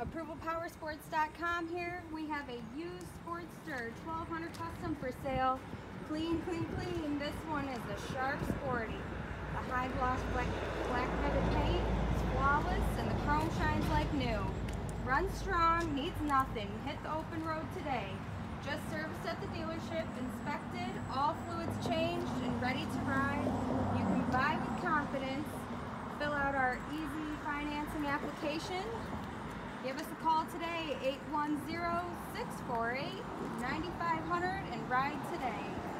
ApprovalPowersports.com here. We have a used Sportster 1200 Custom for sale. Clean, clean, clean. This one is a sharp sporty. The high gloss black headed paint is flawless and the chrome shines like new. Runs strong, needs nothing. Hit the open road today. Just serviced at the dealership, inspected, all fluids changed and ready to ride. You can buy with confidence. Fill out our easy financing application. Give us a call today, 810-648-9500, and ride today.